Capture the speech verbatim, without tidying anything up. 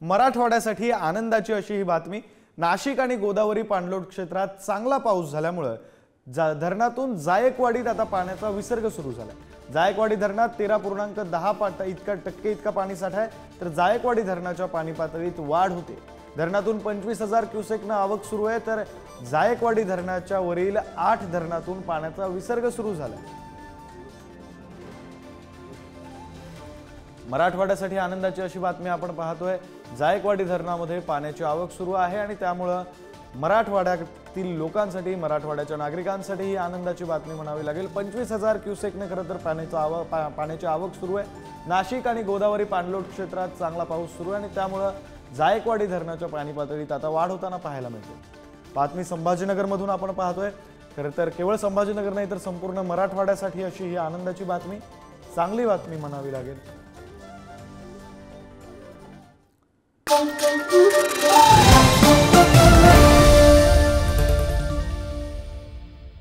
मराठवाड्यासाठी आनंदाची अशी ही बातमी। नाशिक आणि गोदावरी पाणलोट क्षेत्रात चांगला पाऊस झाल्यामुळे धरणातून जायकवाडीत आता पाण्याचा विसर्ग सुरू झाला। जायकवाडी धरणात तेरा पूर्णांक दहा इतका टक्के इतका पाणी साठा आहे, तर जायकवाडी धरणाच्या पाणी पातळीत वाढ होते। धरणातून पंचवीस हजार क्युसेकनं आवक सुरू आहे, तर जायकवाडी धरणाच्या वरील आठ धरणातून पाण्याचा विसर्ग सुरू झाला। मराठवाड्यासाठी आनंदाची अशी बातमी आपण पाहतोय। जायकवाडी धरणामध्ये पाण्याची आवक सुरू आहे आणि त्यामुळे मराठवाड्यातील लोकांसाठी, मराठवाड्याच्या नागरिकांसाठी ही आनंदाची बातमी म्हणावी लागेल। पंचवीस हजार क्युसेकने खरं तर पाण्याचा आवक पाण्याची आवक सुरू आहे। नाशिक आणि गोदावरी पाणलोट क्षेत्रात चांगला पाऊस सुरू आहे आणि त्यामुळे जायकवाडी धरणाच्या पाणी पातळीत आता वाढ होताना पाहायला मिळते। बातमी संभाजीनगर मधून आपण पाहतोय। खरं तर केवळ संभाजीनगर नाही तर संपूर्ण मराठवाड्यासाठी अशी ही आनंदाची बातमी, चांगली बातमी म्हणावी लागेल।